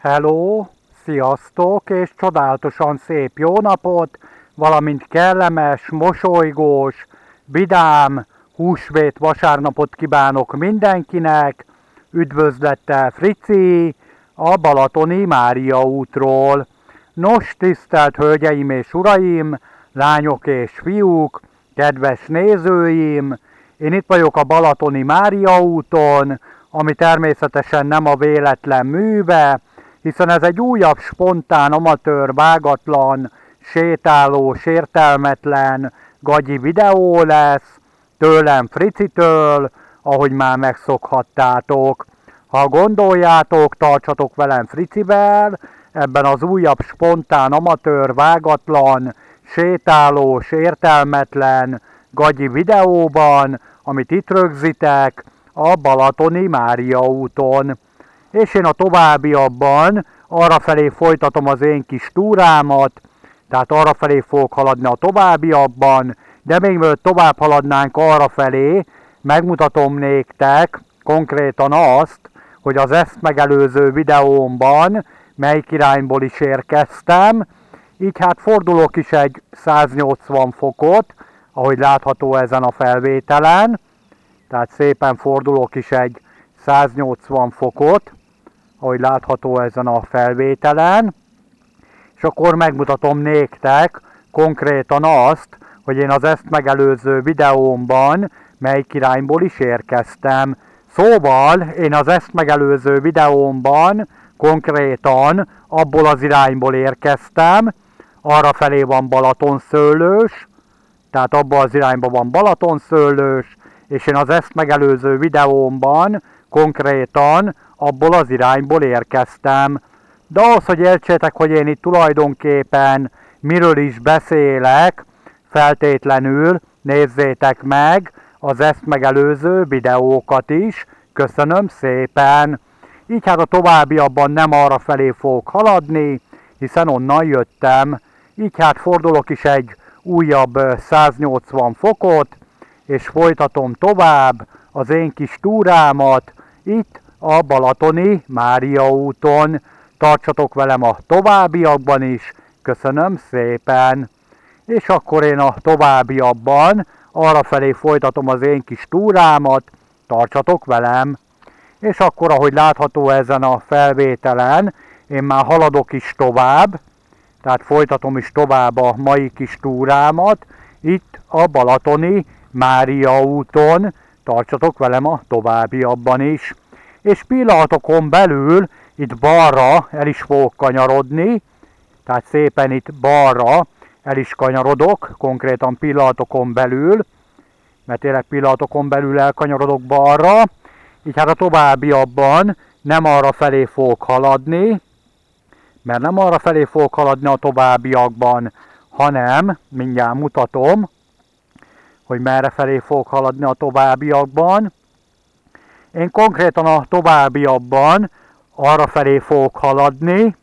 Hello, sziasztok, és csodálatosan szép jó napot, valamint kellemes, mosolygós, vidám, húsvét vasárnapot kívánok mindenkinek. Üdvözlettel Frici, a Balatoni Mária útról. Nos, tisztelt hölgyeim és uraim, lányok és fiúk, kedves nézőim, én itt vagyok a Balatoni Mária úton, ami természetesen nem a véletlen műve, hiszen ez egy újabb, spontán, amatőr, vágatlan, sétálós, értelmetlen, gagyi videó lesz, tőlem Fricitől, ahogy már megszokhattátok. Ha gondoljátok, tartsatok velem Fricivel, ebben az újabb, spontán, amatőr, vágatlan, sétálós, értelmetlen, gagyi videóban, amit itt rögzítek, a Balatoni Mária úton. És én a továbbiakban arrafelé folytatom az én kis túrámat, tehát arrafelé fogok haladni a továbbiakban, de még mielőtt tovább haladnánk arrafelé, megmutatom néktek konkrétan azt, hogy az ezt megelőző videómban melyik irányból is érkeztem, így hát fordulok is egy 180 fokot, ahogy látható ezen a felvételen, tehát szépen fordulok is egy 180 fokot, ahogy látható ezen a felvételen, és akkor megmutatom néktek konkrétan azt, hogy én az ezt megelőző videómban melyik irányból is érkeztem. Szóval én az ezt megelőző videómban konkrétan abból az irányból érkeztem, arrafelé van Balatonszőlős, tehát abban az irányban van Balatonszőlős, és én az ezt megelőző videómban konkrétan abból az irányból érkeztem. De ahhoz, hogy értsétek, hogy én itt tulajdonképpen miről is beszélek, feltétlenül nézzétek meg az ezt megelőző videókat is. Köszönöm szépen! Így hát a továbbiakban nem arra felé fogok haladni, hiszen onnan jöttem. Így hát fordulok is egy újabb 180 fokot, és folytatom tovább az én kis túrámat itt a Balatoni Mária úton. Tartsatok velem a továbbiakban is, köszönöm szépen! És akkor én a továbbiakban arrafelé folytatom az én kis túrámat, tartsatok velem! És akkor, ahogy látható ezen a felvételen, én már haladok is tovább, tehát folytatom is tovább a mai kis túrámat, itt a Balatoni Mária úton, tartsatok velem a továbbiakban is. És pillanatokon belül itt balra el is fogok kanyarodni, tehát szépen itt balra el is kanyarodok, konkrétan pillanatokon belül, mert tényleg pillanatokon belül elkanyarodok balra, így hát a továbbiakban nem arra felé fogok haladni, mert nem arra felé fogok haladni a továbbiakban, hanem, mindjárt mutatom, hogy merre felé fogok haladni a továbbiakban. Én konkrétan a továbbiakban arra felé fogok haladni,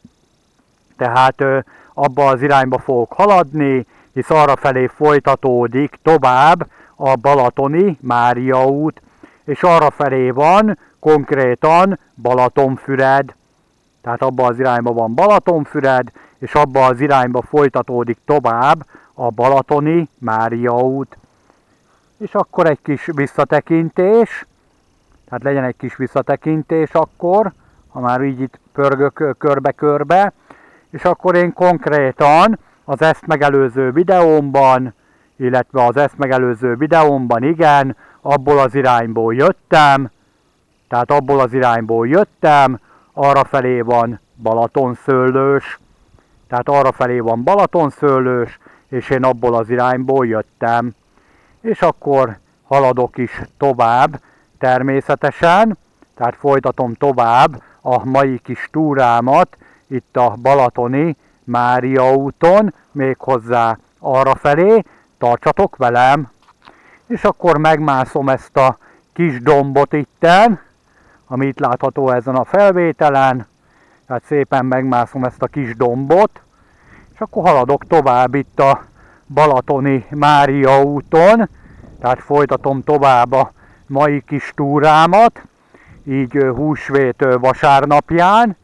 tehát abba az irányba fogok haladni, hisz arra felé folytatódik tovább a Balatoni Mária út, és arra felé van konkrétan Balatonfüred. Tehát abba az irányba van Balatonfüred, és abba az irányba folytatódik tovább a Balatoni Mária út. És akkor egy kis visszatekintés, tehát legyen egy kis visszatekintés akkor, ha már így itt pörgök körbe-körbe, és akkor én konkrétan az ezt megelőző videómban, illetve az ezt megelőző videómban, igen, abból az irányból jöttem, tehát abból az irányból jöttem, arrafelé van Balatonszőlős, tehát arrafelé van Balatonszőlős, és én abból az irányból jöttem. És akkor haladok is tovább természetesen, tehát folytatom tovább a mai kis túrámat itt a Balatoni Mária úton, méghozzá arrafelé, tartsatok velem! És akkor megmászom ezt a kis dombot itten, ami itt látható ezen a felvételen, tehát szépen megmászom ezt a kis dombot, és akkor haladok tovább itt a Balatoni Mária úton, tehát folytatom tovább a mai kis túrámat, így húsvét vasárnapján,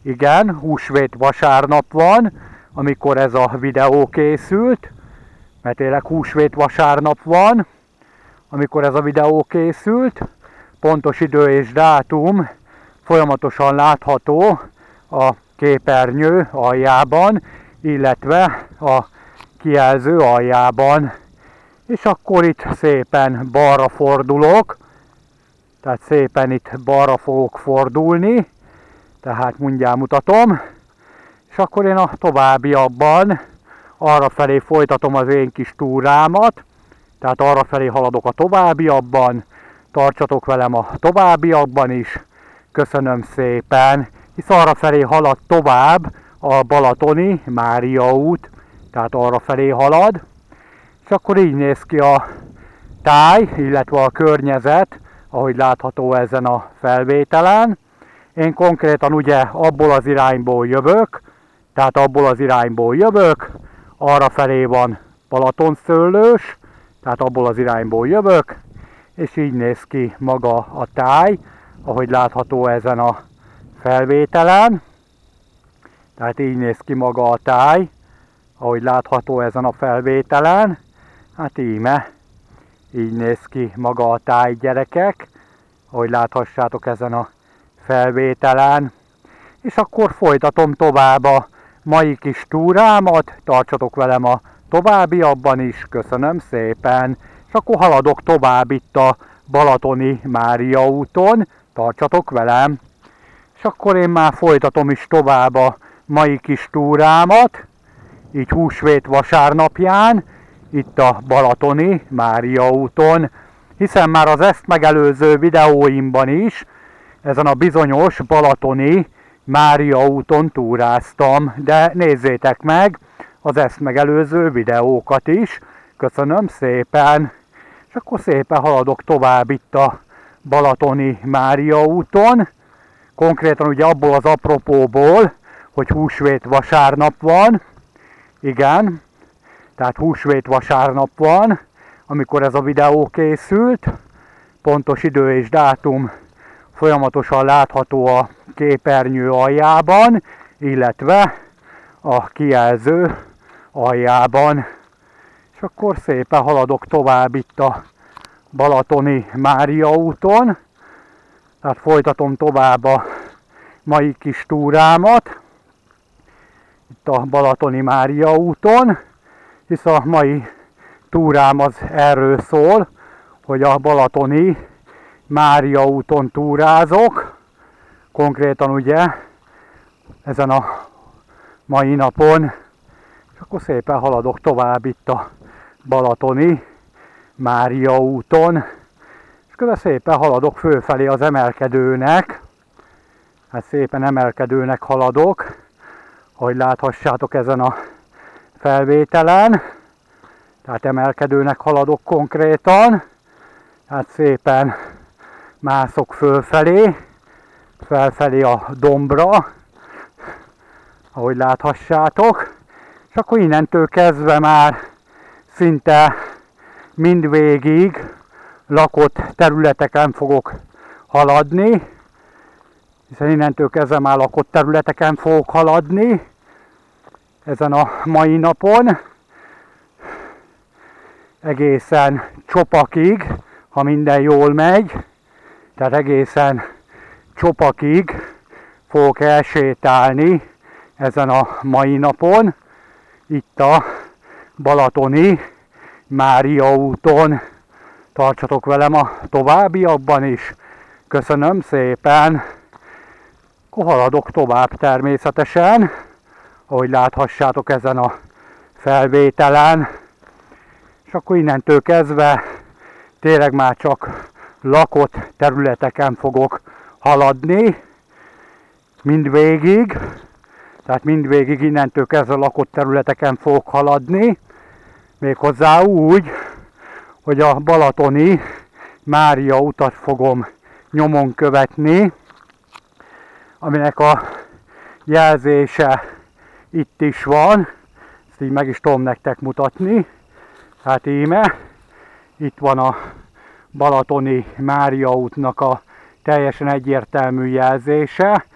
Igen, húsvét vasárnap van, amikor ez a videó készült, mert tényleg húsvét vasárnap van, amikor ez a videó készült. Pontos idő és dátum folyamatosan látható a képernyő aljában, illetve a kijelző aljában. És akkor itt szépen balra fordulok, tehát szépen itt balra fogok fordulni, tehát mindjárt mutatom, és akkor én a továbbiakban arrafelé folytatom az én kis túrámat, tehát arrafelé haladok a továbbiakban, tartsatok velem a továbbiakban is, köszönöm szépen, hisz arrafelé halad tovább a Balatoni Mária út, tehát arrafelé halad, és akkor így néz ki a táj, illetve a környezet, ahogy látható ezen a felvételen. Én konkrétan ugye abból az irányból jövök, tehát abból az irányból jövök, arrafelé van Balatonszőlős, tehát abból az irányból jövök, és így néz ki maga a táj, ahogy látható ezen a felvételen. Tehát így néz ki maga a táj, ahogy látható ezen a felvételen. Hát íme, így néz ki maga a táj, gyerekek, ahogy láthassátok ezen a felvételen. És akkor folytatom tovább a mai kis túrámat, tartsatok velem a továbbiakban is, köszönöm szépen. És akkor haladok tovább itt a Balatoni Mária úton, tartsatok velem. És akkor én már folytatom is tovább a mai kis túrámat, így húsvét vasárnapján, itt a Balatoni Mária úton, hiszen már az ezt megelőző videóimban is ezen a bizonyos Balatoni Mária úton túráztam, de nézzétek meg az ezt megelőző videókat is, köszönöm szépen. És akkor szépen haladok tovább itt a Balatoni Mária úton, konkrétan ugye abból az apropóból, hogy húsvét vasárnap van, igen, tehát húsvét vasárnap van, amikor ez a videó készült, pontos idő és dátum folyamatosan látható a képernyő aljában, illetve a kijelző aljában. És akkor szépen haladok tovább itt a Balatoni Mária úton, tehát folytatom tovább a mai kis túrámat, itt a Balatoni Mária úton, hisz a mai túrám az erről szól, hogy a Balatoni Mária úton túrázok, konkrétan ugye ezen a mai napon, és akkor szépen haladok tovább itt a Balatoni Mária úton, és közben szépen haladok fölfelé az emelkedőnek, hát szépen emelkedőnek haladok, ahogy láthassátok ezen a felvételen, tehát emelkedőnek haladok konkrétan, hát szépen mászok fölfelé, felfelé a dombra, ahogy láthassátok, és akkor innentől kezdve már szinte mindvégig lakott területeken fogok haladni, hiszen innentől kezdve már lakott területeken fogok haladni ezen a mai napon, egészen Csopakig, ha minden jól megy, tehát egészen Csopakig fogok elsétálni ezen a mai napon, itt a Balatoni Mária úton. Tartsatok velem a továbbiakban is, köszönöm szépen. Akkor haladok tovább természetesen, ahogy láthassátok ezen a felvételen, és akkor innentől kezdve tényleg már csak lakott területeken fogok haladni mindvégig, tehát mindvégig innentől kezdve lakott területeken fogok haladni, méghozzá úgy, hogy a Balatoni Mária utat fogom nyomon követni, aminek a jelzése itt is van, ezt így meg is tudom nektek mutatni, hát íme, itt van a Balatoni Mária útnak a teljesen egyértelmű jelzése,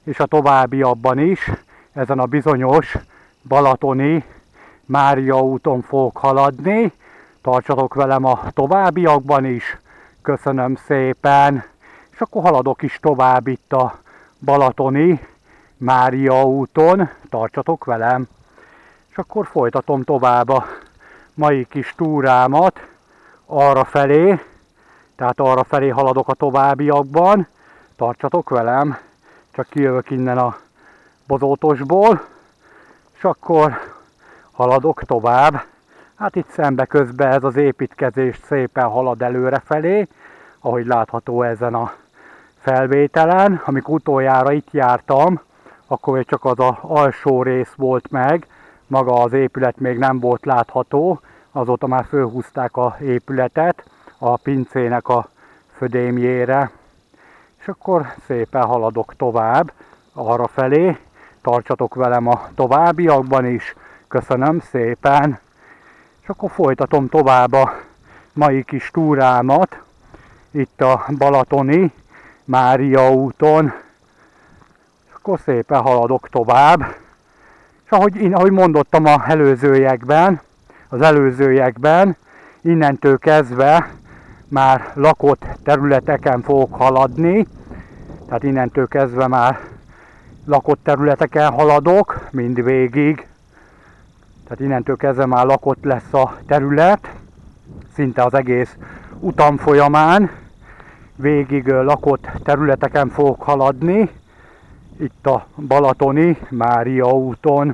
és a továbbiakban is ezen a bizonyos balatoni Mária úton fogok haladni. Tartsatok velem a továbbiakban is. Köszönöm szépen. És akkor haladok is tovább itt a balatoni Mária úton. Tartsatok velem. És akkor folytatom tovább a mai kis túrámat arra felé. Tehát arra felé haladok a továbbiakban. Tartsatok velem. Csak kijövök innen a bozótosból. És akkor haladok tovább. Hát itt szembe közben ez az építkezés szépen halad előrefelé, ahogy látható ezen a felvételen. Amikor utoljára itt jártam, akkor még csak az alsó rész volt meg, maga az épület még nem volt látható, azóta már fölhúzták az épületet a pincének a födémjére. És akkor szépen haladok tovább arra felé. Tartsatok velem a továbbiakban is. Köszönöm szépen. És akkor folytatom tovább a mai kis túrámat itt a balatoni Mária úton. És akkor szépen haladok tovább. És ahogy mondottam az előzőekben, innentől kezdve már lakott területeken fogok haladni. Tehát innentől kezdve már lakott területeken haladok mindvégig. Tehát innentől kezdve már lakott lesz a terület, szinte az egész utam folyamán. Végig lakott területeken fogok haladni, itt a balatoni Mária úton.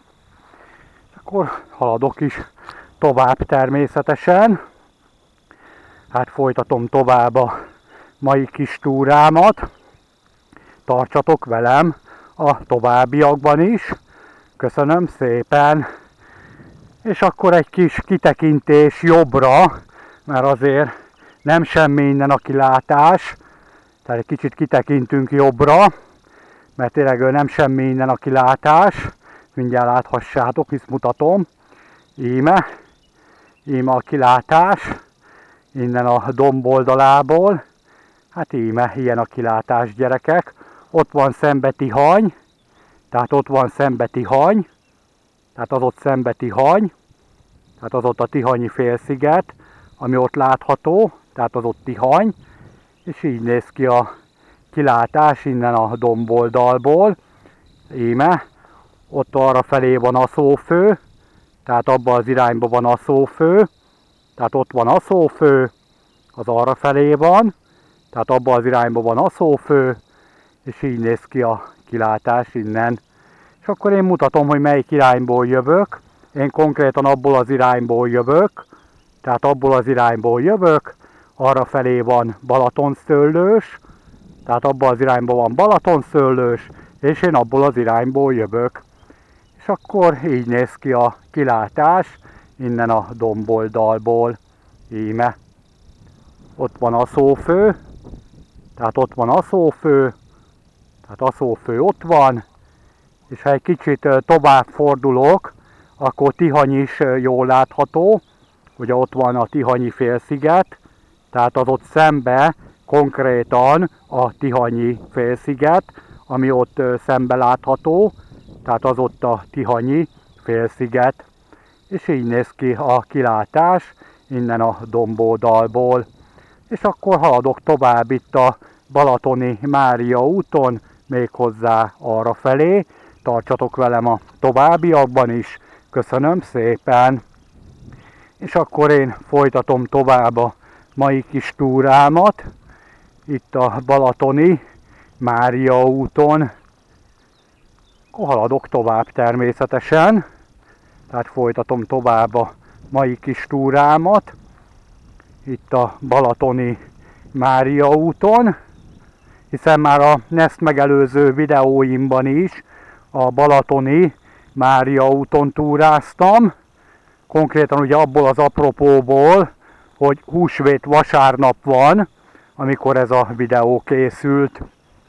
Akkor haladok is tovább természetesen. Hát folytatom tovább a mai kis túrámat. Tartsatok velem a továbbiakban is. Köszönöm szépen. És akkor egy kis kitekintés jobbra, mert azért nem semmi innen a kilátás. Tehát egy kicsit kitekintünk jobbra, mert tényleg nem semmi innen a kilátás. Mindjárt láthassátok, hisz mutatom. Íme a kilátás, innen a domb oldalából. Hát íme, ilyen a kilátás, gyerekek. Ott van szembe Tihany, tehát ott van szembe Tihany, tehát az ott szembe Tihany, tehát az ott a Tihanyi félsziget, ami ott látható, tehát az ott Tihany, és így néz ki a kilátás innen a domboldalból. Íme, ott arra felé van Aszófő, tehát abban az irányban van Aszófő, tehát ott van Aszófő, az arra felé van, tehát abban az irányban van Aszófő, és így néz ki a kilátás innen. És akkor én mutatom, hogy melyik irányból jövök. Én konkrétan abból az irányból jövök, tehát abból az irányból jövök, arra felé van Balatonszőlős, tehát abban az irányban van Balatonszőlős, és én abból az irányból jövök. És akkor így néz ki a kilátás innen a domboldalból. Íme. Ott van Aszófő, tehát ott van Aszófő, tehát Aszófő ott van, és ha egy kicsit tovább fordulok, akkor Tihany is jól látható. Ugye ott van a Tihanyi félsziget, tehát az ott szembe konkrétan a Tihanyi félsziget, ami ott szembe látható, tehát az ott a Tihanyi félsziget. És így néz ki a kilátás innen a domboldalból. És akkor haladok tovább itt a balatoni Mária úton, méghozzá arra felé. Tartsatok velem a továbbiakban is. Köszönöm szépen! És akkor én folytatom tovább a mai kis túrámat, itt a balatoni Mária úton. Akkor haladok tovább természetesen, tehát folytatom tovább a mai kis túrámat, itt a balatoni Mária úton, hiszen már a ezt megelőző videóimban is a balatoni Mária úton túráztam, konkrétan ugye abból az apropóból, hogy húsvét vasárnap van, amikor ez a videó készült.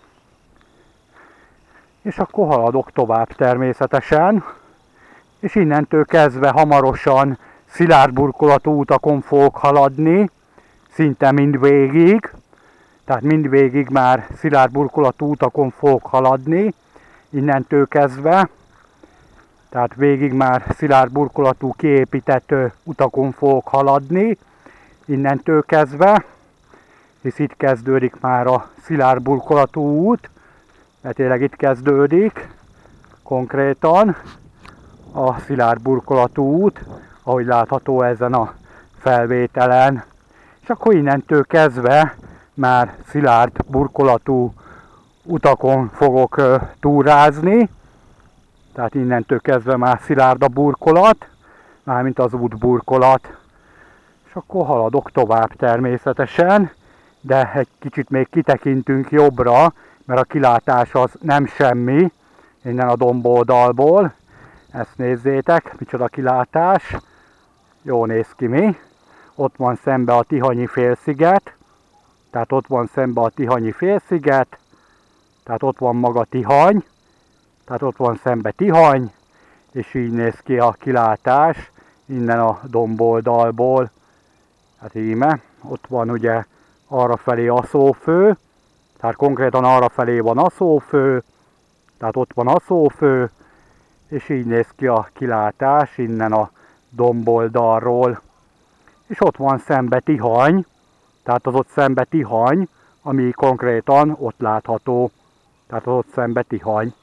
És akkor haladok tovább természetesen, és innentől kezdve hamarosan szilárd burkolatú utakon fogok haladni, szinte mindvégig, Tehát mindvégig már szilárd burkolatú utakon fogok haladni, innentől kezdve. Tehát végig már szilárd burkolatú kiépített utakon fogok haladni, innentől kezdve, hisz itt kezdődik már a szilárd burkolatú út, mert tényleg itt kezdődik konkrétan a szilárd burkolatú út, ahogy látható ezen a felvételen. És akkor innentől kezdve már szilárd burkolatú utakon fogok túrázni, tehát innentől kezdve már szilárd a burkolat, mármint az út burkolat. És akkor haladok tovább természetesen, de egy kicsit még kitekintünk jobbra, mert a kilátás az nem semmi, innen a domboldalból. Ezt nézzétek, micsoda kilátás. Jó néz ki mi. Ott van szembe a Tihanyi félsziget, tehát ott van szembe a Tihanyi félsziget, tehát ott van maga Tihany, tehát ott van szembe Tihany, és így néz ki a kilátás innen a domboldalból. Hát íme, ott van ugye arrafelé Aszófő, tehát konkrétan arrafelé van Aszófő, tehát ott van Aszófő, és így néz ki a kilátás innen a domboldalról. És ott van szembe Tihany, tehát az ott szembe Tihany, ami konkrétan ott látható, tehát az ott szembe Tihany.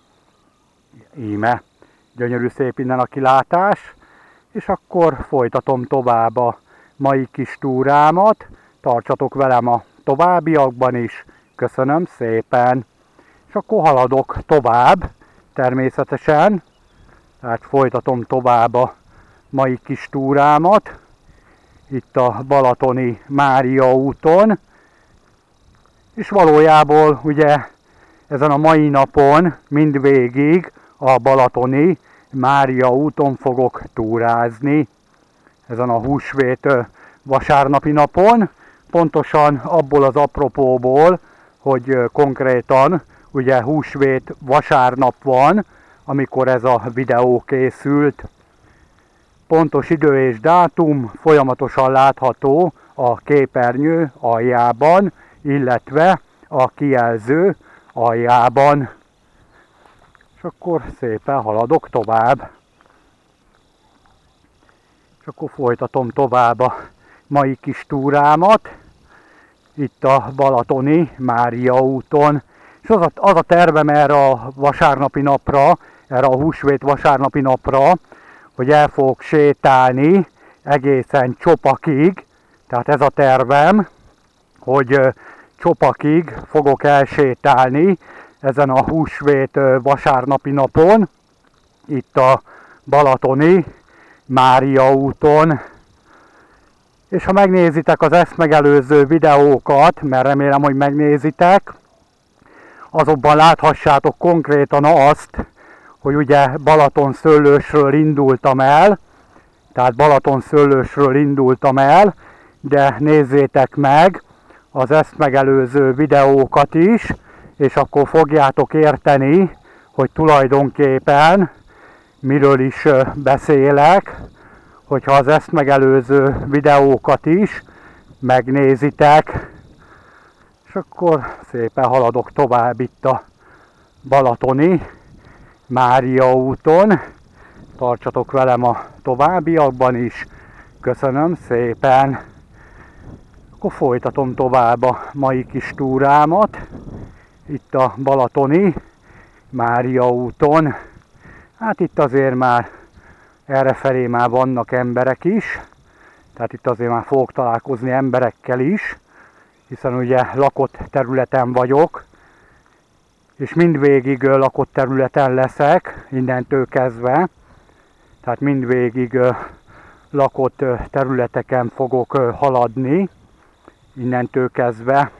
Íme, gyönyörű szép innen a kilátás, és akkor folytatom tovább a mai kis túrámat, tartsatok velem a továbbiakban is, köszönöm szépen. És akkor haladok tovább, természetesen, tehát folytatom tovább a mai kis túrámat, itt a Balatoni Mária úton, és valójában ugye ezen a mai napon mindvégig a Balatoni Mária úton fogok túrázni, ezen a húsvét vasárnapi napon, pontosan abból az apropóból, hogy konkrétan ugye húsvét vasárnap van, amikor ez a videó készült. Pontos idő és dátum folyamatosan látható a képernyő aljában, illetve a kijelző aljában. És akkor szépen haladok tovább. És akkor folytatom tovább a mai kis túrámat, itt a Balatoni Mária úton. És az a tervem erre a vasárnapi napra, erre a húsvét vasárnapi napra, hogy el fogok sétálni egészen Csopakig, tehát ez a tervem, hogy Csopakig fogok elsétálni ezen a húsvét vasárnapi napon, itt a Balatoni Mária úton. És ha megnézitek az ezt megelőző videókat, mert remélem, hogy megnézitek, azokban láthassátok konkrétan azt, hogy ugye Balatonszőlősről indultam el, tehát Balatonszőlősről indultam el, de nézzétek meg az ezt megelőző videókat is, és akkor fogjátok érteni, hogy tulajdonképpen miről is beszélek, hogyha az ezt megelőző videókat is megnézitek. És akkor szépen haladok tovább itt a Balatoni Mária úton. Tartsatok velem a továbbiakban is. Köszönöm szépen. Akkor folytatom tovább a mai kis túrámat. Itt a Balatoni Mária úton. Hát itt azért már errefelé már vannak emberek is. Tehát itt azért már fogok találkozni emberekkel is. Hiszen ugye lakott területen vagyok. És mindvégig lakott területen leszek, innentől kezdve. Tehát mindvégig lakott területeken fogok haladni, innentől kezdve.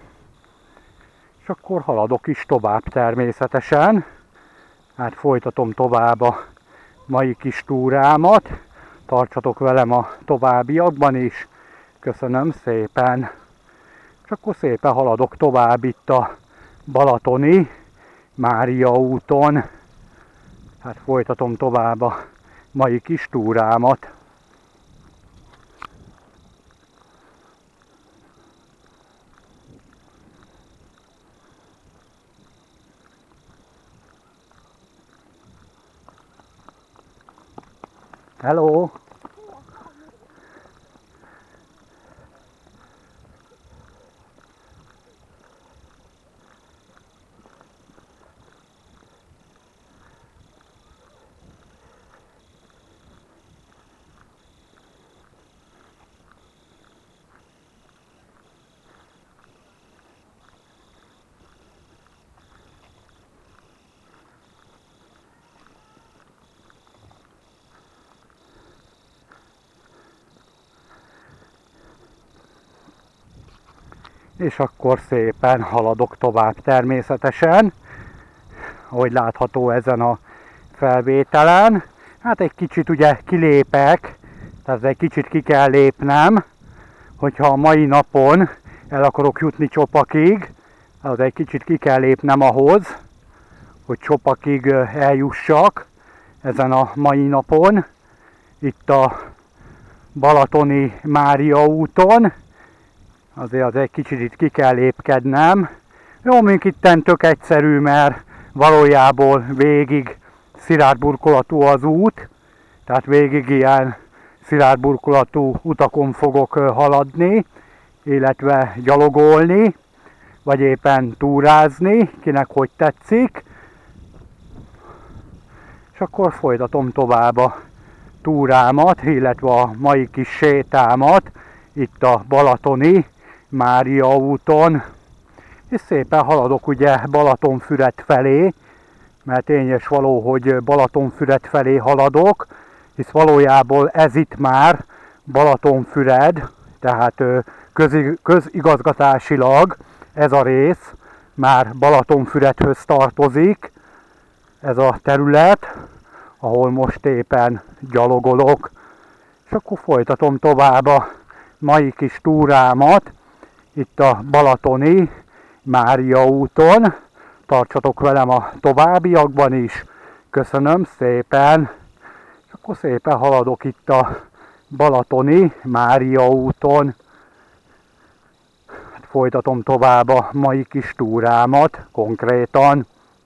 És akkor haladok is tovább természetesen. Hát folytatom tovább a mai kis túrámat. Tartsatok velem a továbbiakban is. Köszönöm szépen. És akkor szépen haladok tovább itt a Balatoni Mária úton. Hát folytatom tovább a mai kis túrámat. Hello! És akkor szépen haladok tovább természetesen, ahogy látható ezen a felvételen. Hát egy kicsit ugye kilépek, tehát egy kicsit ki kell lépnem, hogyha a mai napon el akarok jutni Csopakig, az egy kicsit ki kell lépnem ahhoz, hogy Csopakig eljussak ezen a mai napon, itt a Balatoni Mária úton. Azért az egy kicsit itt ki kell lépkednem. Jó, mink itten tök egyszerű, mert valójában végig szilárd burkolatú az út, tehát végig ilyen szilárd burkolatú utakon fogok haladni, illetve gyalogolni, vagy éppen túrázni, kinek hogy tetszik. És akkor folytatom tovább a túrámat, illetve a mai kis sétámat itt a Balatoni Mária úton, és szépen haladok ugye Balatonfüred felé, mert tény és való, hogy Balatonfüred felé haladok, hisz valójában ez itt már Balatonfüred, tehát közigazgatásilag ez a rész már Balatonfüredhöz tartozik, ez a terület, ahol most éppen gyalogolok, és akkor folytatom tovább a mai kis túrámat, itt a Balatoni Mária úton. Tartsatok velem a továbbiakban is. Köszönöm szépen. És akkor szépen haladok itt a Balatoni Mária úton. Folytatom tovább a mai kis túrámat konkrétan.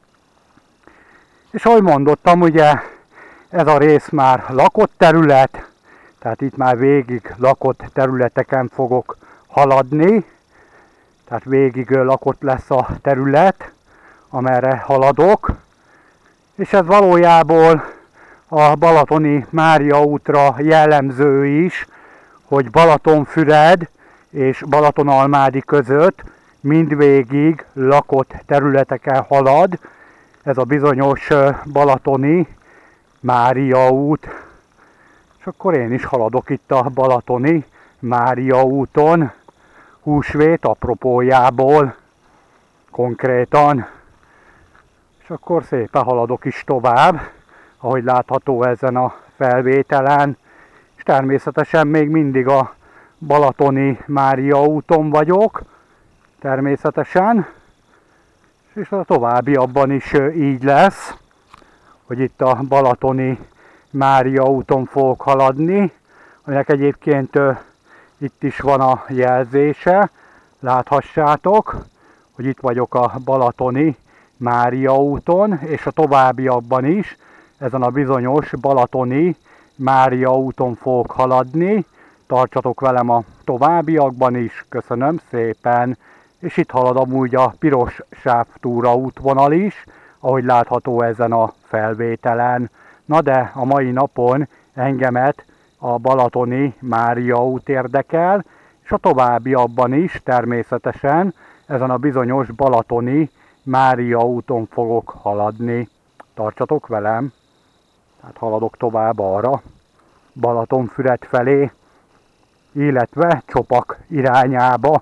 És ahogy mondottam, ugye ez a rész már lakott terület, tehát itt már végig lakott területeken fogok haladni. Tehát végig lakott lesz a terület, amerre haladok. És ez valójában a Balatoni Mária útra jellemző is, hogy Balatonfüred és Balatonalmádi között mindvégig lakott területeken halad ez a bizonyos Balatoni Mária út. És akkor én is haladok itt a Balatoni Mária úton, húsvét apropójából konkrétan. És akkor szépen haladok is tovább, ahogy látható ezen a felvételen. És természetesen még mindig a Balatoni Mária úton vagyok, természetesen. És a továbbiakban is így lesz, hogy itt a Balatoni Mária úton fogok haladni, aminek egyébként itt is van a jelzése, láthassátok, hogy itt vagyok a Balatoni Mária úton, és a továbbiakban is ezen a bizonyos Balatoni Mária úton fogok haladni. Tartsatok velem a továbbiakban is, köszönöm szépen. És itt halad amúgy a piros sávtúra útvonal is, ahogy látható ezen a felvételen. Na de a mai napon engemet a Balatoni Mária út érdekel, és a továbbiakban is természetesen ezen a bizonyos Balatoni Mária úton fogok haladni. Tartsatok velem! Tehát haladok tovább arra, Balatonfüred felé, illetve Csopak irányába.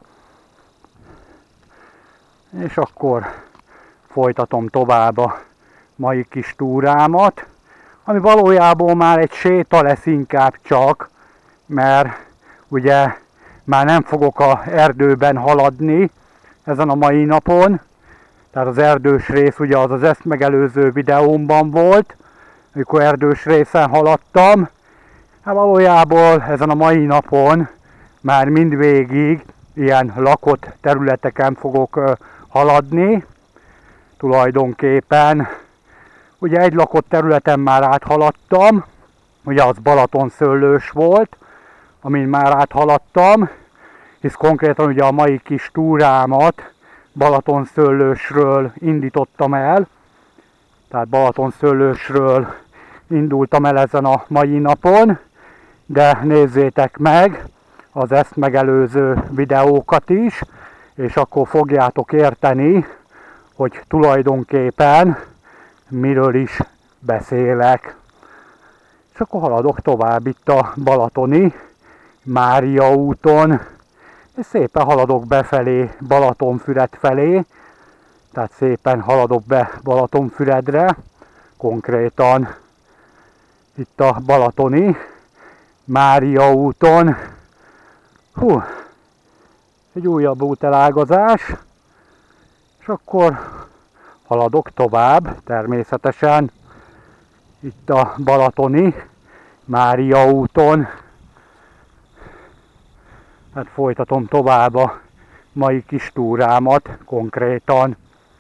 És akkor folytatom tovább a mai kis túrámat, ami valójában már egy séta lesz inkább csak, mert ugye már nem fogok az erdőben haladni ezen a mai napon. Tehát az erdős rész ugye az az ezt megelőző videómban volt, amikor erdős részen haladtam. Hát valójában ezen a mai napon már mindvégig ilyen lakott területeken fogok haladni. Tulajdonképpen ugye egy lakott területen már áthaladtam, ugye az Balatonszőlős volt, amin már áthaladtam, hisz konkrétan ugye a mai kis túrámat Balatonszőlősről indítottam el, tehát Balatonszőlősről indultam el ezen a mai napon, de nézzétek meg az ezt megelőző videókat is, és akkor fogjátok érteni, hogy tulajdonképpen miről is beszélek. És akkor haladok tovább itt a balatoni Mária úton, és szépen haladok befelé Balatonfüred felé, tehát szépen haladok be Balatonfüredre, konkrétan itt a balatoni Mária úton. Egy újabb útelágazás, és akkor haladok tovább, természetesen itt a balatoni Mária úton. Hát folytatom tovább a mai kis túrámat konkrétan.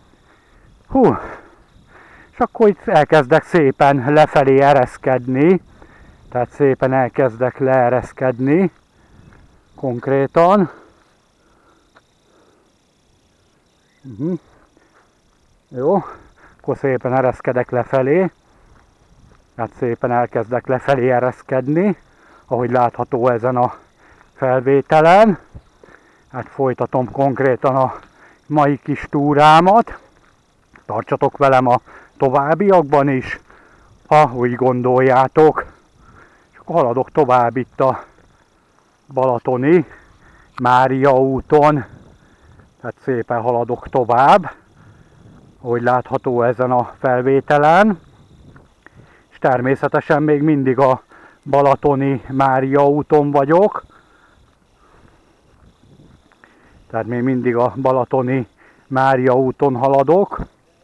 És akkor itt elkezdek szépen lefelé ereszkedni, tehát szépen elkezdek leereszkedni konkrétan. Jó, akkor szépen ereszkedek lefelé, hát szépen elkezdek lefelé ereszkedni, ahogy látható ezen a felvételen. Hát folytatom konkrétan a mai kis túrámat. Tartsatok velem a továbbiakban is, ha úgy gondoljátok. És akkor haladok tovább itt a balatoni Mária úton. Tehát szépen haladok tovább, ahogy látható ezen a felvételen. És természetesen még mindig a balatoni Mária úton vagyok. Tehát még mindig a balatoni Mária úton haladok.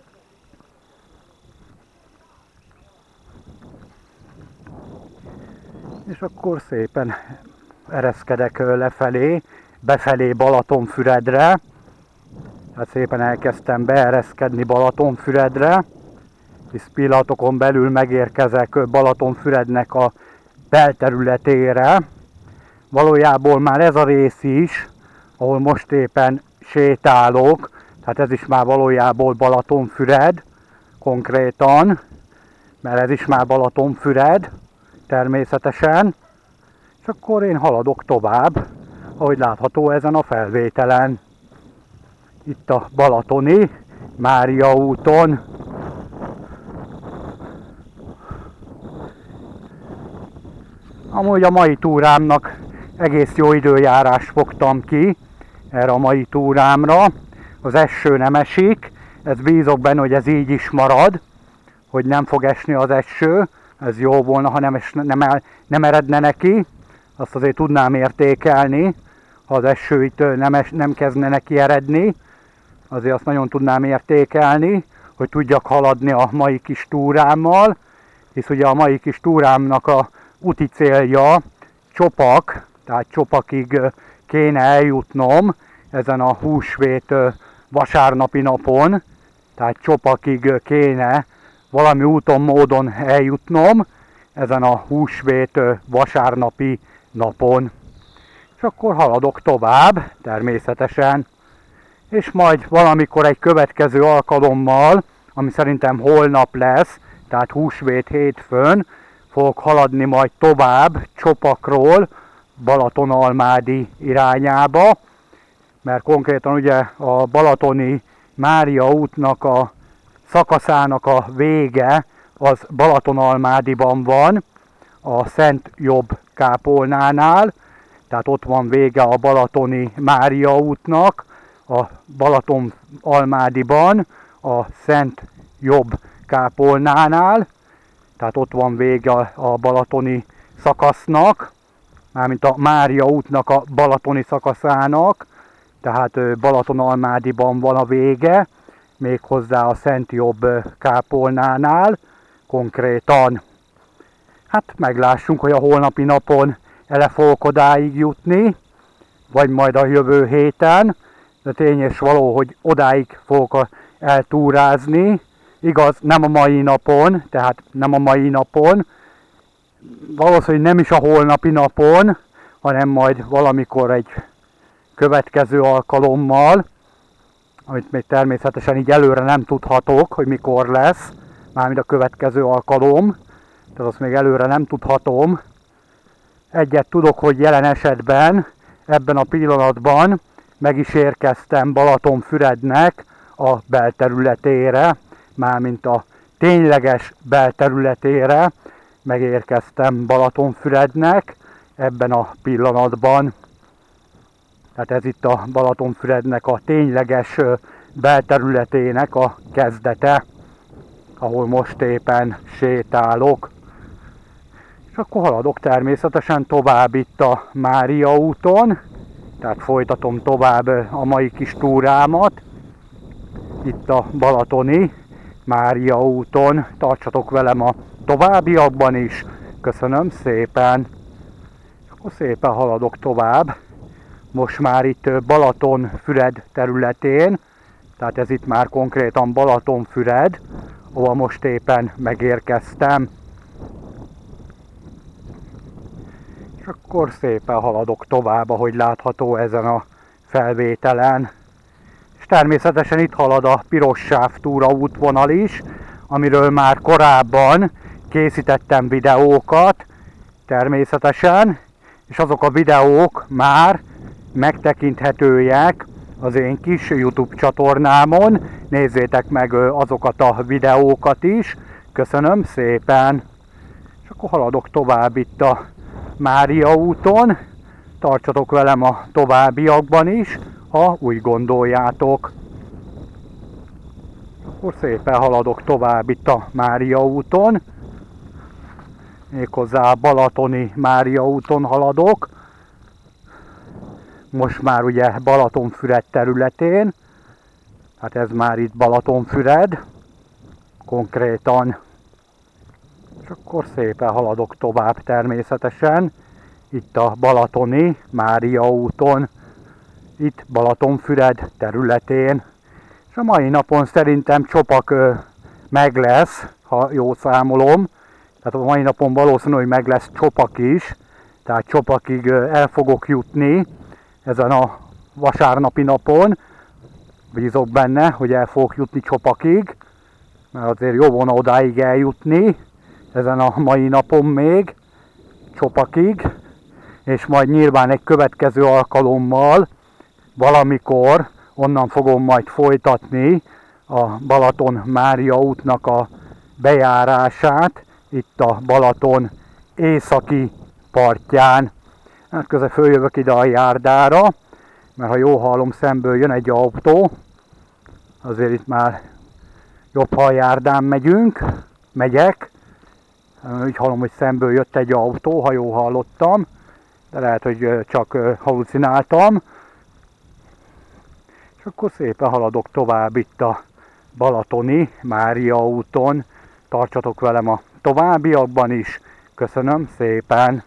És akkor szépen ereszkedek lefelé, befelé Balatonfüredre. Tehát szépen elkezdtem beereszkedni Balatonfüredre, hisz pillanatokon belül megérkezek Balatonfürednek a belterületére. Valójában már ez a rész is, ahol most éppen sétálok, tehát ez is már valójában Balatonfüred konkrétan, mert ez is már Balatonfüred természetesen. És akkor én haladok tovább, ahogy látható ezen a felvételen. Itt a balatoni Mária úton. Amúgy a mai túrámnak egész jó időjárást fogtam ki erre a mai túrámra. Az eső nem esik, ez bízok benne, hogy ez így is marad, hogy nem fog esni az eső. Ez jó volna, ha nem eredne neki. Azt azért tudnám értékelni, ha az eső itt nem kezdne neki eredni. Azért azt nagyon tudnám értékelni, hogy tudjak haladni a mai kis túrámmal, hisz ugye a mai kis túrámnak a úti célja Csopak, tehát Csopakig kéne eljutnom ezen a húsvét vasárnapi napon, tehát Csopakig kéne valami úton, módon eljutnom ezen a húsvét vasárnapi napon. És akkor haladok tovább, természetesen, és majd valamikor egy következő alkalommal, ami szerintem holnap lesz, tehát húsvét hétfőn, fogok haladni majd tovább Csopakról Balatonalmádi irányába, mert konkrétan ugye a balatoni Mária útnak a szakaszának a vége az Balatonalmádiban van, a Szent Jobb kápolnánál, tehát ott van vége a balatoni Mária útnak, a Balatonalmádiban, a Szent Jobb kápolnánál, tehát ott van vége a balatoni szakasznak, mármint a Mária útnak a balatoni szakaszának, tehát Balatonalmádiban van a vége, méghozzá a Szent Jobb kápolnánál konkrétan. Hát meglássunk, hogy a holnapi napon ele fogok odáig jutni, vagy majd a jövő héten, de tény és való, hogy odáig fogok eltúrázni. Igaz, nem a mai napon, tehát nem a mai napon, valószínűleg nem is a holnapi napon, hanem majd valamikor egy következő alkalommal, amit még természetesen így előre nem tudhatok, hogy mikor lesz, mármint a következő alkalom, tehát azt még előre nem tudhatom. Egyet tudok, hogy jelen esetben, ebben a pillanatban meg is érkeztem Balatonfürednek a belterületére, mármint a tényleges belterületére megérkeztem Balatonfürednek ebben a pillanatban. Tehát ez itt a Balatonfürednek a tényleges belterületének a kezdete, ahol most éppen sétálok. És akkor haladok természetesen tovább itt a Mária úton, tehát folytatom tovább a mai kis túrámat, itt a balatoni Mária úton. Tartsatok velem a továbbiakban is. Köszönöm szépen. És akkor szépen haladok tovább. Most már itt Balatonfüred területén, tehát ez itt már konkrétan Balatonfüred, ahol most éppen megérkeztem. És akkor szépen haladok tovább, ahogy látható ezen a felvételen. És természetesen itt halad a piros sáv túraútvonal is, amiről már korábban készítettem videókat, természetesen, és azok a videók már megtekinthetőek az én kis YouTube csatornámon. Nézzétek meg azokat a videókat is. Köszönöm szépen! És akkor haladok tovább itt a Mária úton. Tartsatok velem a továbbiakban is, ha úgy gondoljátok. Akkor szépen haladok tovább itt a Mária úton. Méghozzá a balatoni Mária úton haladok. Most már ugye Balatonfüred területén. Hát ez már itt Balatonfüred. Konkrétan. És akkor szépen haladok tovább természetesen. Itt a balatoni Mária úton. Itt Balatonfüred területén. És a mai napon szerintem csopak meg lesz, ha jól számolom. Tehát a mai napon valószínű, hogy meg lesz Csopak is. Tehát Csopakig el fogok jutni ezen a vasárnapi napon. Bízok benne, hogy el fogok jutni Csopakig, mert azért jó volna odáig eljutni ezen a mai napon még Csopakig, és majd nyilván egy következő alkalommal valamikor onnan fogom majd folytatni a Balaton Mária útnak a bejárását itt a Balaton északi partján. Hát közben följövök ide a járdára, mert ha jól hallom, szemből jön egy autó. Azért itt már jobb, ha a járdán megyek. Úgy hallom, hogy szemből jött egy autó, ha jól hallottam, de lehet, hogy csak halucináltam. És akkor szépen haladok tovább itt a balatoni Mária úton. Tartsatok velem a továbbiakban is. Köszönöm szépen!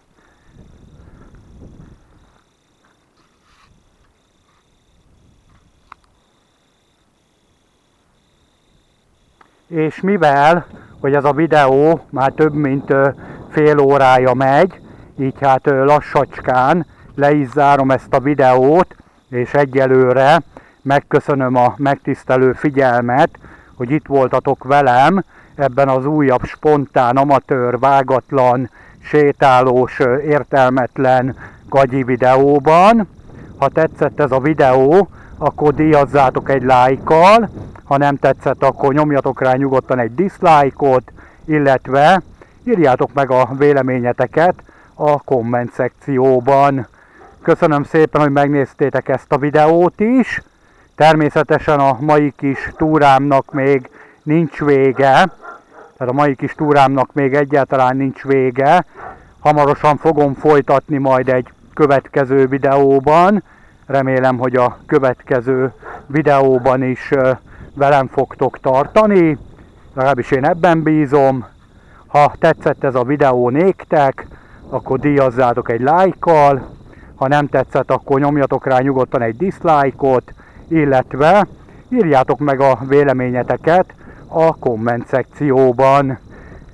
És mivel, hogy ez a videó már több mint fél órája megy, így hát lassacskán le is zárom ezt a videót, és egyelőre megköszönöm a megtisztelő figyelmet, hogy itt voltatok velem ebben az újabb spontán, amatőr, vágatlan, sétálós, értelmetlen gagyi videóban. Ha tetszett ez a videó, akkor díjazzátok egy lájkkal, ha nem tetszett, akkor nyomjatok rá nyugodtan egy dislike-ot, illetve írjátok meg a véleményeteket a komment szekcióban. Köszönöm szépen, hogy megnéztétek ezt a videót is. Természetesen a mai kis túrámnak még nincs vége, tehát a mai kis túrámnak még egyáltalán nincs vége. Hamarosan fogom folytatni majd egy következő videóban. Remélem, hogy a következő videóban is velem fogtok tartani, legalábbis én ebben bízom. Ha tetszett ez a videó néktek, akkor díjazzátok egy lájkkal, ha nem tetszett, akkor nyomjatok rá nyugodtan egy dislike-ot, illetve írjátok meg a véleményeteket a komment szekcióban.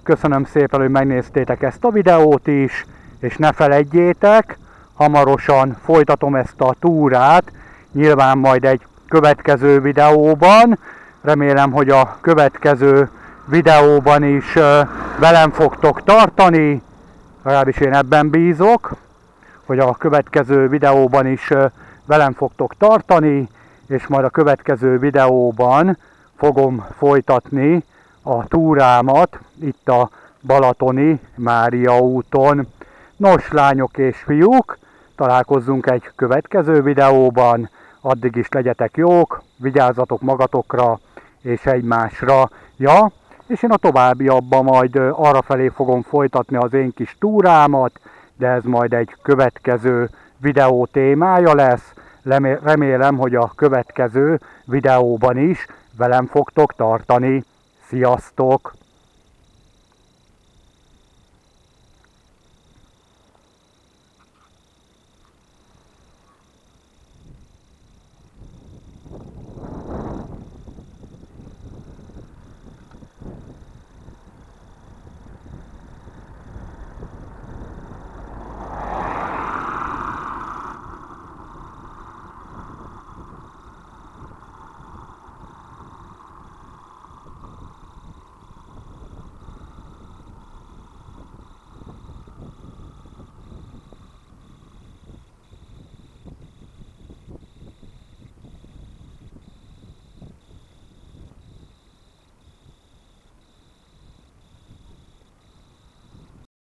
köszönöm szépen, hogy megnéztétek ezt a videót is, és ne feledjétek, hamarosan folytatom ezt a túrát, nyilván majd egy következő videóban. Remélem, hogy a következő videóban is velem fogtok tartani, legalábbis én ebben bízok, hogy a következő videóban is velem fogtok tartani, és majd a következő videóban fogom folytatni a túrámat itt a Balatoni Mária úton. Nos, lányok és fiúk, találkozzunk egy következő videóban, addig is legyetek jók, vigyázzatok magatokra és egymásra. Ja, és én a továbbiakban majd arrafelé fogom folytatni az én kis túrámat, de ez majd egy következő videó témája lesz. Remélem, hogy a következő videóban is velem fogtok tartani. Sziasztok!